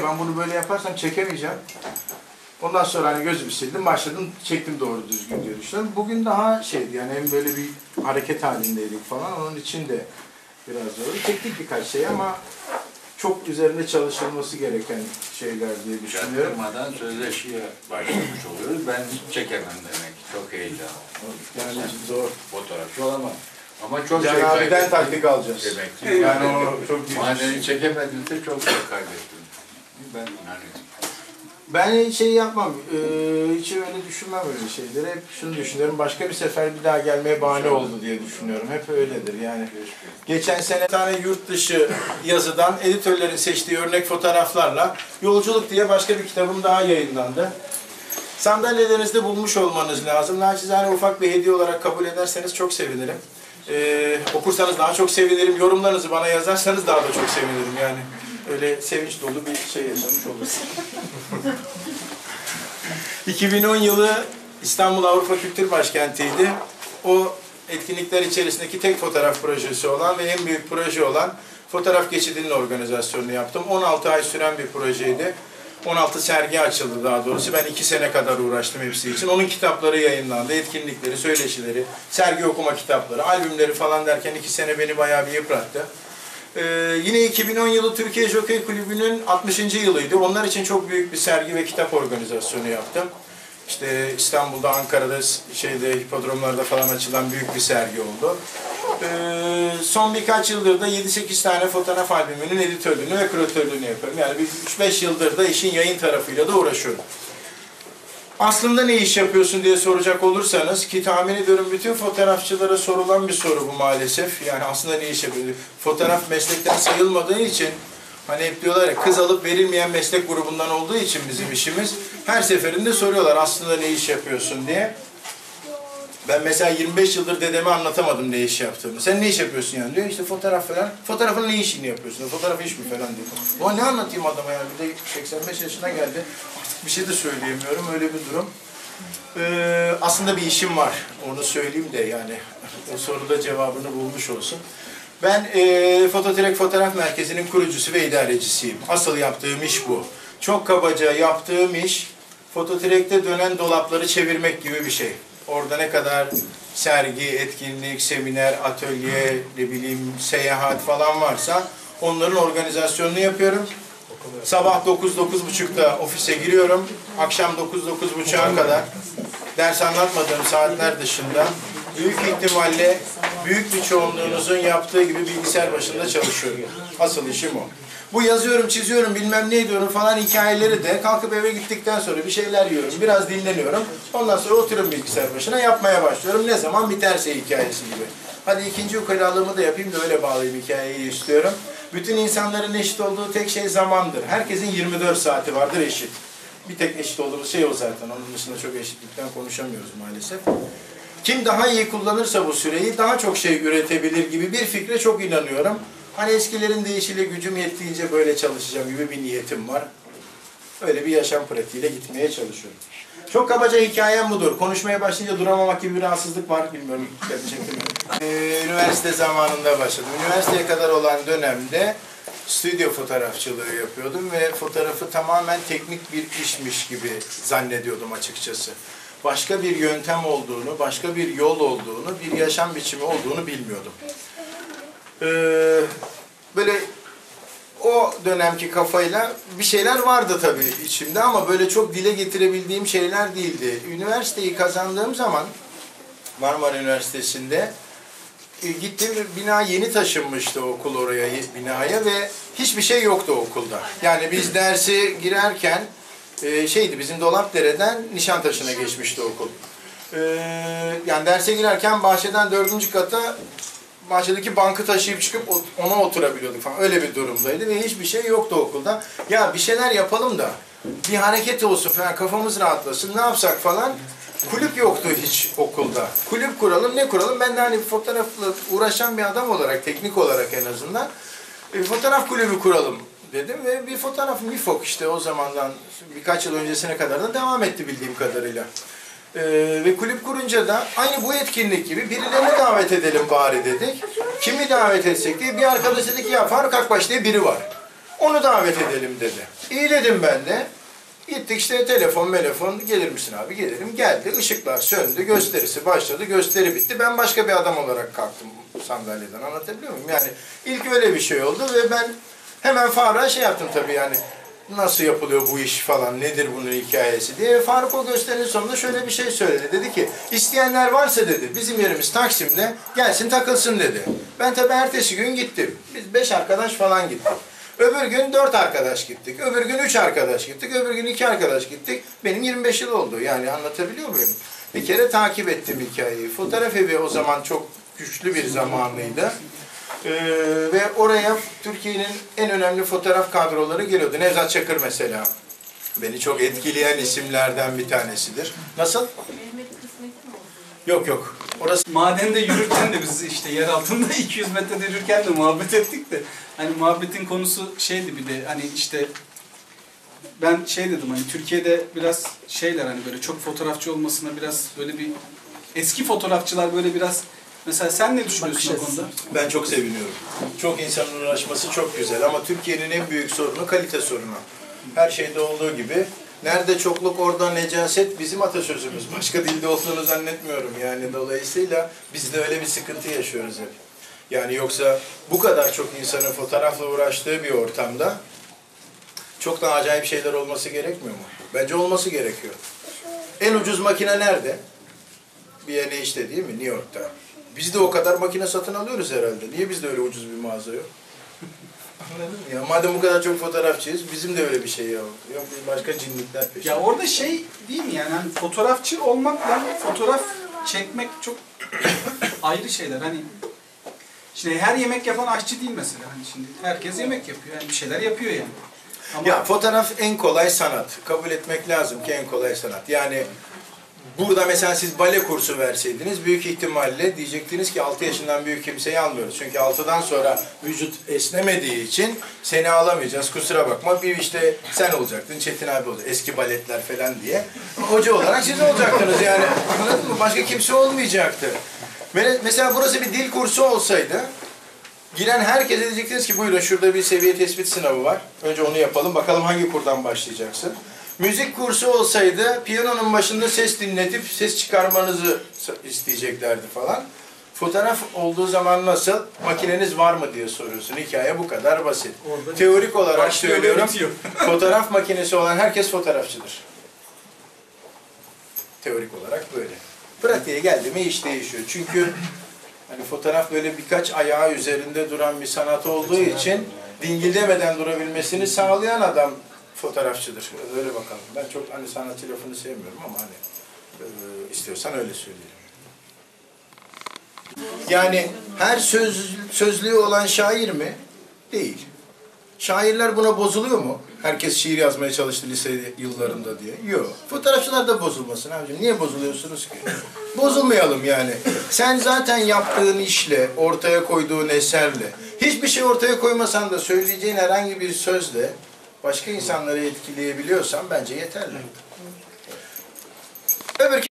ben bunu böyle yaparsam çekemeyeceğim. Ondan sonra hani gözümü sildim, başladım, çektim doğru düzgün diye düşünüyorum. Bugün daha şeydi yani hem böyle bir hareket halindeydik falan, onun için de biraz zor. Çektik birkaç şey ama çok üzerinde çalışılması gereken şeyler diye düşünüyorum. Çaktırmadan sözleşiye başlamış oluyoruz. Ben çekemem demek. Çok heyecanlı. Yani zor. Fotoğrafçı olamam. Ama çok Can şey abiden kaybettim. taktik alacağız. Demek ki. Yani o çok büyük. Madeni çekemedimse çok şey kaybettim. Ben yani Ben şey yapmam, hiç öyle düşünmem öyle şeyleri. Hep şunu düşünüyorum, başka bir sefer bir daha gelmeye bahane oldu diye düşünüyorum. Hep öyledir yani. Geçen sene bir tane yurt dışı yazıdan editörlerin seçtiği örnek fotoğraflarla Yolculuk diye başka bir kitabım daha yayınlandı. Sandalyelerinizde bulmuş olmanız lazım. Naçizane ufak bir hediye olarak kabul ederseniz çok sevinirim. Okursanız daha çok sevinirim. Yorumlarınızı bana yazarsanız daha da çok sevinirim yani. Öyle sevinç dolu bir şey yaşamış oluruz. 2010 yılı İstanbul Avrupa Kültür Başkenti'ydi. O etkinlikler içerisindeki tek fotoğraf projesi olan ve en büyük proje olan fotoğraf geçidinin organizasyonunu yaptım. 16 ay süren bir projeydi. 16 sergi açıldı daha doğrusu. Ben 2 sene kadar uğraştım hepsi için. Onun kitapları yayınlandı, etkinlikleri, söyleşileri, sergi okuma kitapları, albümleri falan derken 2 sene beni bayağı bir yıprattı. Yine 2010 yılı Türkiye Jockey Kulübü'nün 60. yılıydı. Onlar için çok büyük bir sergi ve kitap organizasyonu yaptım. İşte İstanbul'da, Ankara'da, hipodromlarda falan açılan büyük bir sergi oldu. Son birkaç yıldır da 7-8 tane fotoğraf albümünün editörlüğünü ve küratörlüğünü yapıyorum. Yani 3-5 yıldır da işin yayın tarafıyla da uğraşıyorum. Aslında ne iş yapıyorsun diye soracak olursanız, ki tahmin ediyorum bütün fotoğrafçılara sorulan bir soru bu maalesef. Yani aslında ne iş yapıyorsun? Fotoğraf meslekten sayılmadığı için, hani hep diyorlar ya, kız alıp verilmeyen meslek grubundan olduğu için bizim işimiz, her seferinde soruyorlar aslında ne iş yapıyorsun diye. Ben mesela 25 yıldır dedeme anlatamadım ne iş yaptığımı. Sen ne iş yapıyorsun yani diyor, işte fotoğraf falan. Fotoğrafın ne işini yapıyorsun? Fotoğraf iş mi falan diyor. Ama ne anlatayım adama yani, bir de 85 yaşına geldi. Artık bir şey de söyleyemiyorum, öyle bir durum. Aslında bir işim var, onu söyleyeyim de yani o soruda cevabını bulmuş olsun. Ben Fototrek Fotoğraf Merkezi'nin kurucusu ve idarecisiyim. Asıl yaptığım iş bu. Çok kabaca yaptığım iş, Fototrek'te dönen dolapları çevirmek gibi bir şey. Orada ne kadar sergi, etkinlik, seminer, atölye, ne bileyim seyahat falan varsa onların organizasyonunu yapıyorum. Sabah 9-9.30'da ofise giriyorum. Akşam 9-9.30'a kadar ders anlatmadığım saatler dışında büyük ihtimalle büyük bir çoğunluğunuzun yaptığı gibi bilgisayar başında çalışıyorum. Asıl işim o. Bu yazıyorum, çiziyorum, bilmem ne ediyorum falan hikayeleri de kalkıp eve gittikten sonra bir şeyler yiyorum, biraz dinleniyorum. Ondan sonra oturuyorum bilgisayar başına, yapmaya başlıyorum. Ne zaman biterse hikayesi gibi. Hadi ikinci ukalalığımı da yapayım da öyle bağlayayım hikayeyi istiyorum. Bütün insanların eşit olduğu tek şey zamandır. Herkesin 24 saati vardır eşit. Bir tek eşit olduğumuz şey o zaten. Onun dışında çok eşitlikten konuşamıyoruz maalesef. Kim daha iyi kullanırsa bu süreyi daha çok şey üretebilir gibi bir fikre çok inanıyorum. Hani eskilerin deyişiyle gücüm yettiğince böyle çalışacağım gibi bir niyetim var. Öyle bir yaşam pratiğiyle gitmeye çalışıyorum. Çok kabaca hikayem budur. Konuşmaya başlayınca duramamak gibi bir rahatsızlık var. Bilmiyorum, üniversite zamanında başladım. Üniversiteye kadar olan dönemde stüdyo fotoğrafçılığı yapıyordum ve fotoğrafı tamamen teknik bir işmiş gibi zannediyordum açıkçası. Başka bir yöntem olduğunu, başka bir yol olduğunu, bir yaşam biçimi olduğunu bilmiyordum. Böyle o dönemki kafayla bir şeyler vardı tabii içimde ama böyle çok dile getirebildiğim şeyler değildi. Üniversiteyi kazandığım zaman Marmara Üniversitesi'nde gittim, bina yeni taşınmıştı okul oraya, binaya ve hiçbir şey yoktu okulda. Yani biz dersi girerken bizim Dolapdere'den Nişantaşı'na geçmişti okul. Yani derse girerken bahçeden 4. kata bahçedeki bankı taşıyıp çıkıp ona oturabiliyorduk falan. Öyle bir durumdaydı ve hiçbir şey yoktu okulda. Ya bir şeyler yapalım da bir hareket olsun falan, kafamız rahatlasın, ne yapsak falan. Kulüp yoktu hiç okulda. Kulüp kuralım, ne kuralım? Ben de hani fotoğrafla uğraşan bir adam olarak, teknik olarak en azından fotoğraf kulübü kuralım dedim ve bir fotoğraf MİFOK işte o zamandan birkaç yıl öncesine kadar da devam etti bildiğim kadarıyla. Ve kulüp kurunca da aynı bu etkinlik gibi birilerini davet edelim bari dedik. Kimi davet etsek diye bir arkadaş dedi ki ya Faruk Akbaş diye biri var. Onu davet edelim dedi. İyi dedim ben de. Gittik işte telefon gelir misin abi, gelirim. Geldi, ışıklar söndü, gösterisi başladı, gösteri bitti. Ben başka bir adam olarak kalktım sandalyeden, anlatabiliyor muyum? Yani ilk öyle bir şey oldu ve ben hemen Faruk'a şey yaptım tabii, yani nasıl yapılıyor bu iş falan, nedir bunun hikayesi diye. Faruk o gösterinin sonunda şöyle bir şey söyledi. Dedi ki, isteyenler varsa dedi, bizim yerimiz Taksim'de, gelsin takılsın dedi. Ben tabii ertesi gün gittim. Biz 5 arkadaş falan gittik. Öbür gün 4 arkadaş gittik. Öbür gün 3 arkadaş gittik. Öbür gün 2 arkadaş gittik. Benim 25 yıl oldu. Yani anlatabiliyor muyum? Bir kere takip ettim hikayeyi. Fotoğraf evi o zaman çok güçlü bir zamanıydı. Ve oraya Türkiye'nin en önemli fotoğraf kadroları geliyordu. Nevzat Çakır mesela. Beni çok etkileyen isimlerden bir tanesidir. Nasıl? Mehmet kısmeti mi oldu? Yok yok. Orası Madende yürürken de biz işte yer altında 200 metrede yürürken de muhabbet ettik de hani muhabbetin konusu şeydi, bir de hani işte ben şey dedim, hani Türkiye'de biraz şeyler, hani böyle çok fotoğrafçı olmasına biraz böyle bir eski fotoğrafçılar böyle biraz, mesela sen ne düşünüyorsun o konuda? ben çok seviniyorum. Çok insanın uğraşması çok güzel ama Türkiye'nin en büyük sorunu kalite sorunu. Her şeyde olduğu gibi. Nerede çokluk orada necaset bizim atasözümüz. Başka dilde olduğunu zannetmiyorum yani. Dolayısıyla biz de öyle bir sıkıntı yaşıyoruz hep. Yani yoksa bu kadar çok insanın fotoğrafla uğraştığı bir ortamda çok daha acayip şeyler olması gerekmiyor mu? Bence olması gerekiyor. En ucuz makine nerede? B&H'te değil mi? New York'ta. Biz de o kadar makine satın alıyoruz herhalde. Niye bizde öyle ucuz bir mağaza yok? Anladın mı ya? Madem bu kadar çok fotoğrafçıyız, bizim de öyle bir şey yok. Yok, biz başka cinlikler peşinde. Ya orada şey değil mi yani, hani fotoğrafçı olmakla fotoğraf çekmek çok ayrı şeyler. Hani şimdi her yemek yapan aşçı değil mesela. Hani şimdi herkes yemek yapıyor. Yani bir şeyler yapıyor yani. Ama Ya fotoğraf en kolay sanat. Kabul etmek lazım ki en kolay sanat. Yani burada mesela siz bale kursu verseydiniz büyük ihtimalle diyecektiniz ki 6 yaşından büyük kimseyi almıyoruz. Çünkü 6'dan sonra vücut esnemediği için seni alamayacağız. Kusura bakma, bir işte sen olacaktın, Çetin abi olacak. Eski baletler falan diye. Hoca olarak siz olacaktınız yani. Anladın mı? Başka kimse olmayacaktı. Mesela burası bir dil kursu olsaydı giren herkese diyecektiniz ki buyurun şurada bir seviye tespit sınavı var. Önce onu yapalım. Bakalım hangi kurdan başlayacaksın. Müzik kursu olsaydı piyanonun başında ses dinletip ses çıkarmanızı isteyeceklerdi falan. Fotoğraf olduğu zaman nasıl? Makineniz var mı diye soruyorsun. Hikaye bu kadar basit. Orada Teorik olarak başlıyor ve söylüyorum. bitiyor. Fotoğraf makinesi olan herkes fotoğrafçıdır. Teorik olarak böyle. Pratiğe geldi mi iş değişiyor. Çünkü hani fotoğraf böyle birkaç ayağı üzerinde duran bir sanat olduğu için dingildemeden durabilmesini sağlayan adam fotoğrafçıdır. Öyle bakalım. Ben çok hani sanatçı lafını sevmiyorum ama hani istiyorsan öyle söyleyelim. Yani her sözlüğü olan şair mi? Değil. Şairler buna bozuluyor mu? Herkes şiir yazmaya çalıştı lise yıllarında diye. Yok. Fotoğrafçılar da bozulmasın abicim. Niye bozuluyorsunuz ki? Bozulmayalım yani. Sen zaten yaptığın işle, ortaya koyduğun eserle, hiçbir şey ortaya koymasan da söyleyeceğin herhangi bir sözle başka insanları etkileyebiliyorsan bence yeterli. Öbür